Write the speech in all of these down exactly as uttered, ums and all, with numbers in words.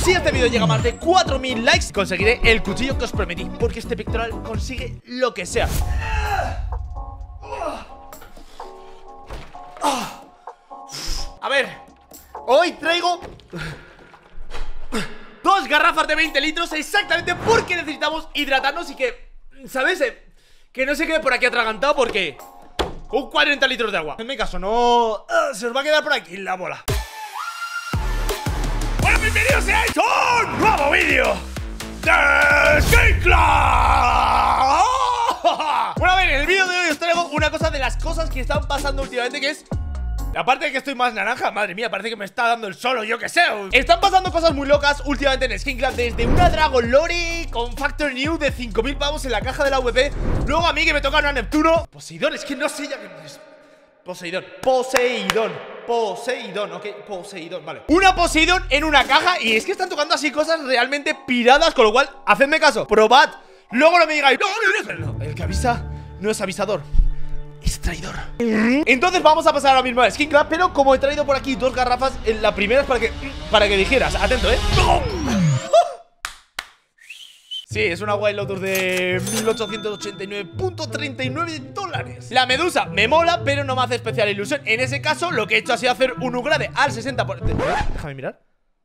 Si este vídeo llega a más de cuatro mil likes, conseguiré el cuchillo que os prometí, porque este pectoral consigue lo que sea. A ver, hoy traigo dos garrafas de veinte litros exactamente porque necesitamos hidratarnos y que, ¿sabes? Que no se quede por aquí atragantado porque un cuarenta litros de agua. En mi caso no... Uh, se os va a quedar por aquí la bola. Bueno, bienvenidos seáis a un nuevo vídeo de Skin Club. Bueno, a ver, en el vídeo de hoy os traigo una cosa de las cosas que están pasando últimamente, que es... Aparte de que estoy más naranja, madre mía, parece que me está dando el sol o yo que sé. Están pasando cosas muy locas últimamente en Skin Club. Desde una Dragon Lore con Factor New de cinco mil pavos en la caja de la V P. Luego a mí que me toca una Neptuno. Poseidón, es que no sé ya que es. Poseidón, Poseidón, Poseidón, ok, Poseidón, vale. Una Poseidón en una caja. Y es que están tocando así cosas realmente piradas. Con lo cual, hacedme caso, probad. Luego no me digáis, no, no, no, el que avisa no es avisador, es traidor. Entonces vamos a pasar ahora mismo a Skin Club. Pero como he traído por aquí dos garrafas, la primera es para que, para que dijeras, atento, eh. Sí, es una White Lotus de mil ochocientos ochenta y nueve punto treinta y nueve dólares. La medusa me mola, pero no me hace especial ilusión. En ese caso, lo que he hecho ha sido hacer un upgrade al sesenta por ciento. Déjame mirar.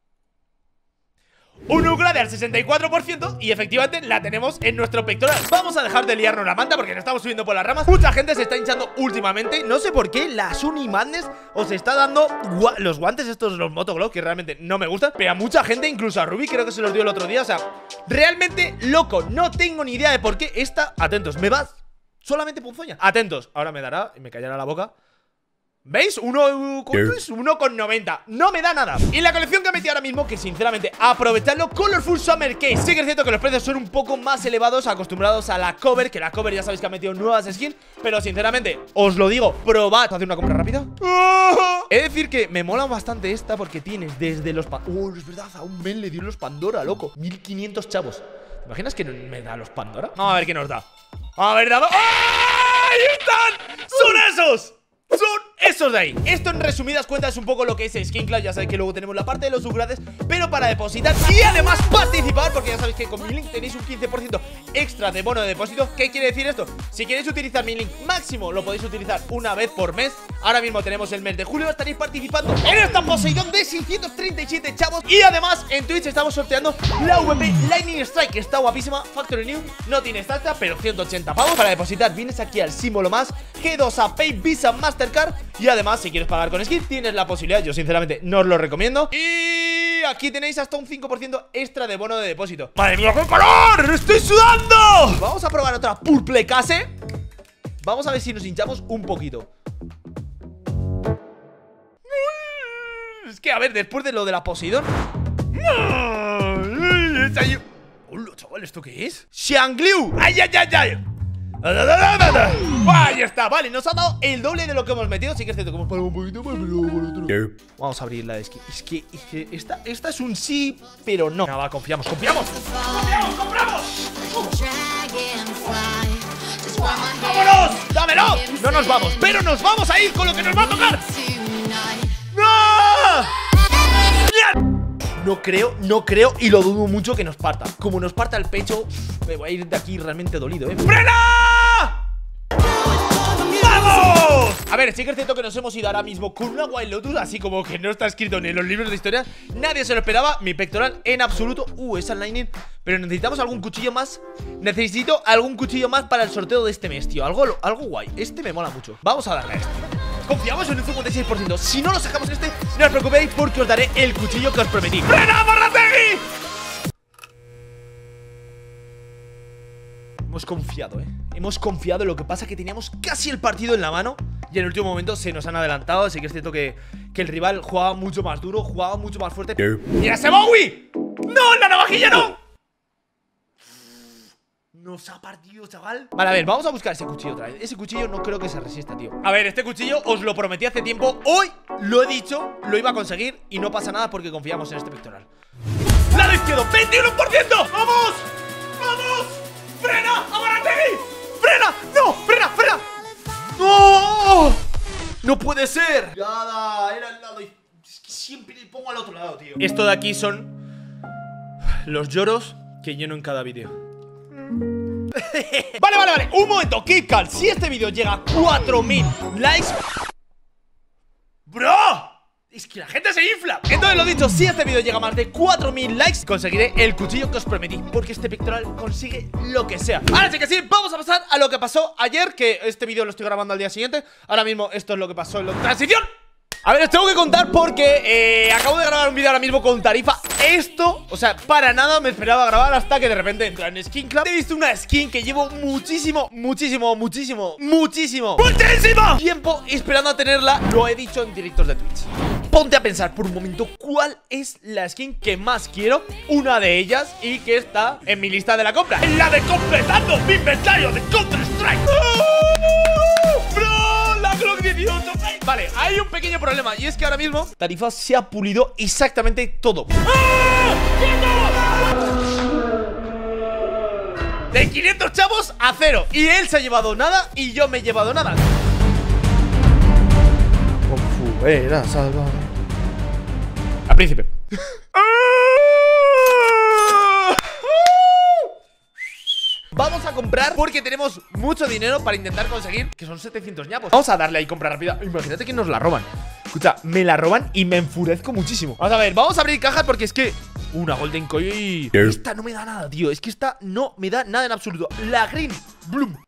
Un upgrade al sesenta y cuatro por ciento y efectivamente la tenemos en nuestro pectoral. Vamos a dejar de liarnos la manta porque nos estamos subiendo por las ramas. Mucha gente se está hinchando últimamente. No sé por qué la Sunny Madness os está dando gua los guantes estos, los Motoglow, que realmente no me gustan. Pero a mucha gente, incluso a Ruby, creo que se los dio el otro día. O sea, realmente loco. No tengo ni idea de por qué esta... Atentos, me va solamente punzoña. Atentos, ahora me dará y me callará la boca. ¿Veis? uno con noventa. No me da nada. Y la colección que he metido ahora mismo, que sinceramente, aprovechadlo, Colorful Summer Case. Sí que es cierto que los precios son un poco más elevados, acostumbrados a la cover, que la cover ya sabéis que ha metido nuevas skins. Pero sinceramente, os lo digo, probad. ¿Hacer una compra rápida? He de decir que me mola bastante esta porque tienes desde los... Oh, es verdad, a un men le dio los Pandora, loco. mil quinientos chavos. ¿Te imaginas que me da los Pandora? Vamos a ver qué nos da. Vamos a ver, dado. ¡Ah! ¡Ahí están! ¡Son esos! Son esos de ahí. Esto en resumidas cuentas es un poco lo que es Skin Club. Ya sabéis que luego tenemos la parte de los upgrades, pero para depositar y además participar, porque ya sabéis que con mi link tenéis un quince por ciento extra de bono de depósito. ¿Qué quiere decir esto? Si queréis utilizar mi link máximo, lo podéis utilizar una vez por mes. Ahora mismo tenemos el mes de julio. Estaréis participando en esta Poseidón de seiscientos treinta y siete chavos. Y además en Twitch estamos sorteando la V P Lightning Strike, que está guapísima. Factory New, no tiene estatua, pero ciento ochenta pavos. Para depositar vienes aquí al símbolo más, G dos A, Pay, Visa, Mastercard. Y además, si quieres pagar con skin, tienes la posibilidad. Yo sinceramente no os lo recomiendo. Y aquí tenéis hasta un cinco por ciento extra de bono de depósito. ¡Madre mía, qué calor! ¡Estoy sudando! Vamos a probar otra Purple Case. Vamos a ver si nos hinchamos un poquito. Es que, a ver, después de lo de la Poseidón... ¡Hola, chaval! ¿Esto qué es? ¡Xiangliu! ¡Ay, ay, ay, ay! Ahí está, vale, nos ha dado el doble de lo que hemos metido. Sí que es cierto que hemos pagado un poquito más, pero por otro. Vamos a abrir la de skin. Es que, es que esta, esta es un sí, pero no. No, va, confiamos, confiamos. ¡Confiamos, compramos! ¡Vámonos! ¡Dámelo! No nos vamos, pero nos vamos a ir con lo que nos va a tocar. ¡No! No creo, no creo y lo dudo mucho que nos parta. Como nos parta el pecho, me voy a ir de aquí realmente dolido, ¿eh? ¡Frena! ¡Vamos! A ver, sí que es cierto que nos hemos ido ahora mismo con una White Lotus, así como que no está escrito ni en los libros de historia. Nadie se lo esperaba, mi pectoral en absoluto. Uh, esa lightning. Pero necesitamos algún cuchillo más. Necesito algún cuchillo más para el sorteo de este mes, tío. Algo, algo guay, este me mola mucho. Vamos a darle a este. Confiamos en un cincuenta y seis por ciento. Si no lo sacamos este, no os preocupéis porque os daré el cuchillo que os prometí. ¡Frena, Morrategui! Hemos confiado, eh Hemos confiado, lo que pasa es que teníamos casi el partido en la mano y en el último momento se nos han adelantado. Así que es cierto que, que el rival jugaba mucho más duro, jugaba mucho más fuerte. ¡Mira ese Bowie! ¡No, la navajilla no! Nos ha partido, chaval. Vale, a ver, vamos a buscar ese cuchillo otra vez. Ese cuchillo no creo que se resista, tío. A ver, este cuchillo os lo prometí hace tiempo. Hoy lo he dicho, lo iba a conseguir y no pasa nada porque confiamos en este pectoral. ¡Lado izquierdo! ¡veintiuno por ciento! ¡Vamos! ¡Vamos! ¡Frena! ¡Amarategui! ¡Frena! ¡No! ¡Frena! ¡Frena! ¡No! ¡No puede ser! Nada, era el lado. Es que siempre le pongo al otro lado, tío. Esto de aquí son Los lloros que lleno en cada vídeo. Vale, vale, vale, un momento, KitKat. Si este vídeo llega a cuatro mil likes, ¡bro! Es que la gente se infla. Entonces lo dicho, si este vídeo llega a más de cuatro mil likes, conseguiré el cuchillo que os prometí, porque este pectoral consigue lo que sea. Ahora sí que sí, vamos a pasar a lo que pasó ayer, que este vídeo lo estoy grabando al día siguiente. Ahora mismo esto es lo que pasó en la transición. A ver, os tengo que contar porque eh, acabo de grabar un vídeo ahora mismo con Tarifa. Esto, o sea, para nada me esperaba grabar hasta que de repente entra en Skin Club. He visto una skin que llevo muchísimo, muchísimo, muchísimo, muchísimo, muchísimo tiempo esperando a tenerla. Lo he dicho en directos de Twitch. Ponte a pensar por un momento cuál es la skin que más quiero, una de ellas, y que está en mi lista de la compra. En la de completando mi inventario de Counter-Strike. ¡Oh! ¡Bro! La Glock dieciocho. Vale, hay un pequeño problema, y es que ahora mismo Tarifa se ha pulido exactamente todo. ¡Ah! De quinientos chavos a cero. Y él se ha llevado nada y yo me he llevado nada. Era salva a príncipe. Vamos a comprar porque tenemos mucho dinero para intentar conseguir, que son setecientos ñapos. Vamos a darle ahí compra rápida. Imagínate que nos la roban. Escucha, me la roban y me enfurezco muchísimo. Vamos a ver, vamos a abrir cajas porque es que una Golden Coin. Esta no me da nada, tío. Es que esta no me da nada en absoluto. La Green Bloom.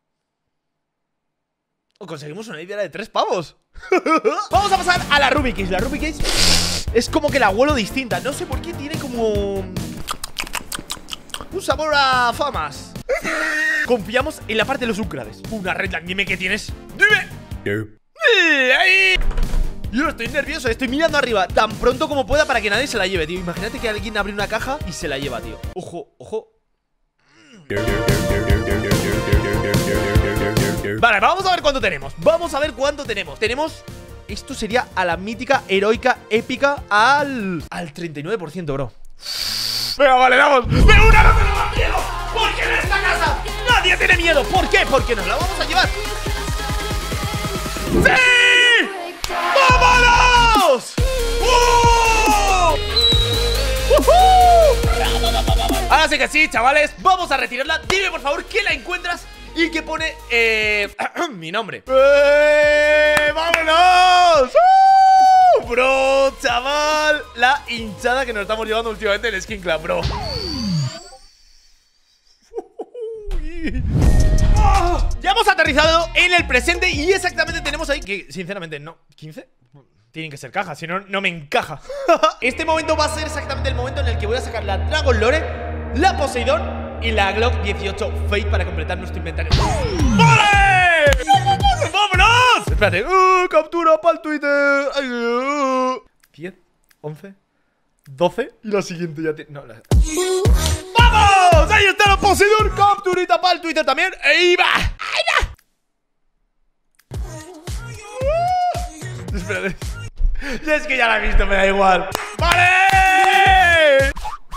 O conseguimos una idea de tres pavos. Vamos a pasar a la Ruby Case. La Ruby Case es como que la huelo distinta. No sé por qué tiene como un sabor a famas. Confiamos en la parte de los upgrades. Una Redline, dime qué tienes. Dime. Ahí. Yo estoy nervioso, estoy mirando arriba tan pronto como pueda para que nadie se la lleve, tío. Imagínate que alguien abre una caja y se la lleva, tío. Ojo, ojo. Vale, vamos a ver cuánto tenemos. Vamos a ver cuánto tenemos. Tenemos... Esto sería a la mítica, heroica, épica. Al... Al treinta y nueve por ciento, bro. Venga, vale, vamos. ¡Pero una no me da miedo! Porque en esta casa nadie tiene miedo. ¿Por qué? Porque nos la vamos a llevar. ¡Sí! ¡Vámonos! ¡Uh! ¡Uh-huh! Ahora sí que sí, chavales. Vamos a retirarla. Dime, por favor, que la encuentras y que pone eh, mi nombre. ¡Eh! ¡Vámonos! ¡Uh! Bro, chaval, la hinchada que nos estamos llevando últimamente en Skin Club, bro. ¡Oh! Ya hemos aterrizado en el presente y exactamente tenemos ahí que, sinceramente, no, ¿quince? Tienen que ser cajas, si no, no me encaja. Este momento va a ser exactamente el momento en el que voy a sacar la Dragon Lore, la Poseidón y la Glock dieciocho Fate para completar nuestro inventario. ¡Vale! ¡Vámonos! Espérate, uh, captura para el Twitter. uh. diez, once, doce y la siguiente ya tiene... No, la... ¡Vamos! Ahí está la Poseidón, capturita para el Twitter también. ¡Ahí va! ¡Ahí va! Uh. Espérate. Y es que ya la he visto, me da igual. ¡Vale!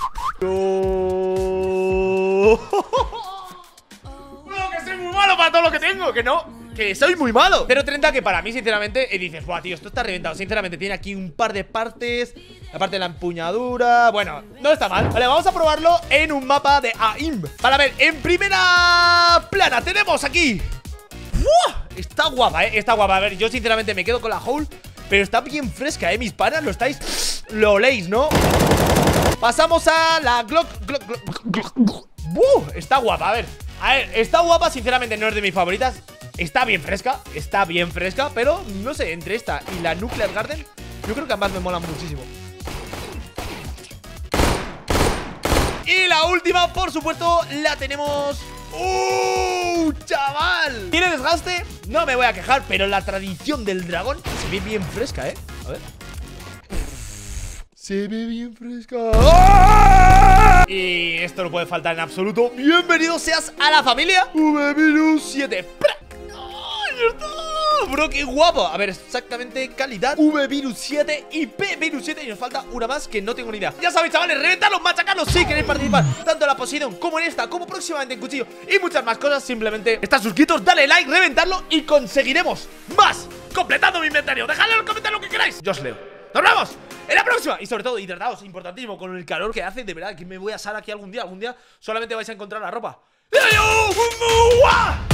No. Bueno, que soy muy malo para todo lo que tengo. Que no, que soy muy malo. Cero treinta que para mí, sinceramente, y dices, buah, tío, esto está reventado. Sinceramente, tiene aquí un par de partes. La parte de la empuñadura. Bueno, no está mal. Vale, vamos a probarlo en un mapa de A I M. Vale, a ver, en primera plana tenemos aquí. ¡Uah! Está guapa, eh, está guapa. A ver, yo sinceramente me quedo con la Hole, pero está bien fresca, eh, mis panas. Lo estáis, lo oléis, ¿no? Pasamos a la Glock, Glock, Glock, Glock, Glock. ¡Uh! Está guapa, a ver. A ver, está guapa, sinceramente no es de mis favoritas. Está bien fresca, está bien fresca. Pero, no sé, entre esta y la Nuclear Garden, yo creo que ambas me molan muchísimo. Y la última, por supuesto, la tenemos... ¡Uh! ¡Chaval! ¿Tiene desgaste? No me voy a quejar, pero la tradición del dragón se ve bien fresca, ¿eh? A ver. Se ve bien fresca. ¡Oh! Y esto no puede faltar en absoluto. Bienvenido seas a la familia V Virus siete. ¡Ay, está! Bro, qué guapo. A ver, exactamente calidad V Virus siete y P Virus siete. Y nos falta una más que no tengo ni idea. Ya sabéis, chavales, reventarlos, machacarlos si queréis participar tanto en la Poseidón como en esta, como próximamente en Cuchillo y muchas más cosas. Simplemente estás suscritos, dale like, reventarlo y conseguiremos más completando mi inventario. Dejadle en los comentarios lo que queráis. Yo os leo. ¡Nos vemos! en la próxima. Y sobre todo, hidrataos, importantísimo, con el calor que hace. De verdad, que me voy a asar aquí algún día. Algún día solamente vais a encontrar la ropa. ¡Adiós!